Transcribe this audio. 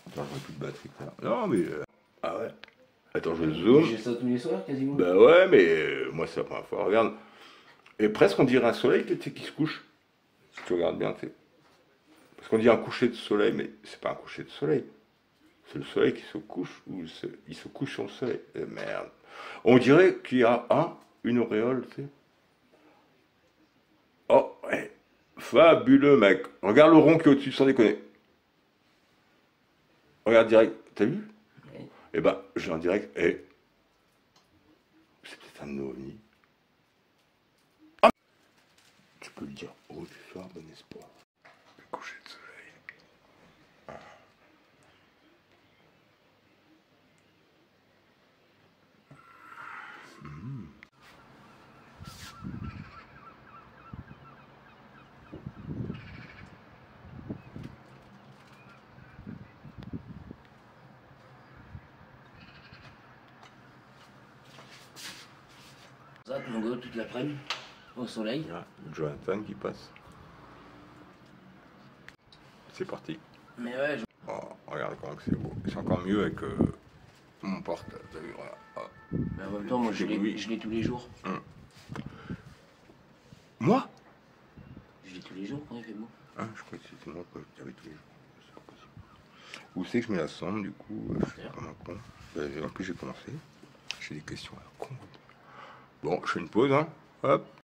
Attends, j'aurai plus de batterie. Non, mais. Ah ouais. Attends, je zoome. J'ai ça tous les soirs quasiment. Bah ouais, mais moi, c'est la première fois. Regarde. Et presque, on dirait un soleil tu sais, qui se couche. Si tu regardes bien, tu sais. Parce qu'on dit un coucher de soleil, mais c'est pas un coucher de soleil. C'est le soleil qui se couche, ou il se couche sur le soleil. Merde. On dirait qu'il y a une auréole, tu sais. Oh, ouais. Fabuleux, mec. Regarde le rond qui est au-dessus, sans déconner. Regarde direct. T'as vu? Ouais. Eh ben, j'ai en direct. Eh, c'est peut-être un ovni. Ah, tu peux le dire. Oh, du soir, bon espoir. Le coucher de soleil. Ça, mon gars, toute l'après-midi, au soleil. Ah, Jonathan qui passe. C'est parti. Mais ouais, Oh, regarde comment que c'est beau. C'est encore mieux avec mon porte. T'as vu, voilà. Oh. mais en même temps, moi, je l'ai tous les jours. Moi? Je l'ai tous les jours quand il fait beau. Ah, je crois que c'était moi que j'avais tous les jours. C'est pas possible. Où c'est que je mets la sonde, du coup? Je suis comme un con. En plus, j'ai commencé. J'ai des questions à la con. Bon, je fais une pause, hein. Hop.